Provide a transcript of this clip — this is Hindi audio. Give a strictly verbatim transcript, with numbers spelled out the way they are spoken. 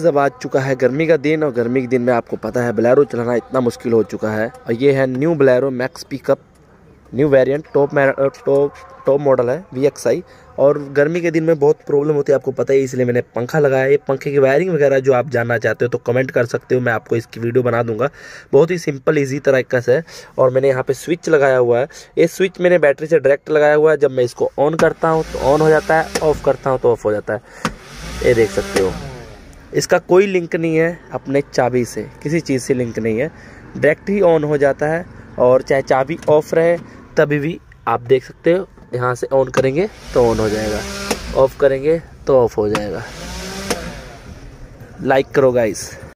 अब आ चुका है गर्मी का दिन, और गर्मी के दिन में आपको पता है बोलेरो चलाना इतना मुश्किल हो चुका है। और ये है new Bolero Maxx pickup, new variant, top top top model है वी एक्स आई। और गर्मी के दिन में बहुत प्रॉब्लम होती है आपको पता है, इसलिए मैंने पंखा लगाया है। पंखे की वायरिंग वगैरह जो आप जानना चाहते हो तो कमेंट कर सकते हो, मैं आपको इसकी वीडियो बना दूंगा। बहुत ही सिंपल इजी तरीका से है। और मैंने यहाँ पे स्विच लगाया हुआ है, ये स्विच मैंने बैटरी से डायरेक्ट लगाया हुआ है। जब मैं इसको ऑन करता हूँ तो ऑन हो जाता है, ऑफ करता हूँ तो ऑफ हो जाता है, ये देख सकते हो। इसका कोई लिंक नहीं है अपने चाबी से, किसी चीज़ से लिंक नहीं है, डायरेक्ट ही ऑन हो जाता है। और चाहे चाबी ऑफ रहे तभी भी आप देख सकते हो, यहाँ से ऑन करेंगे तो ऑन हो जाएगा, ऑफ करेंगे तो ऑफ हो जाएगा। लाइक करो गाइस।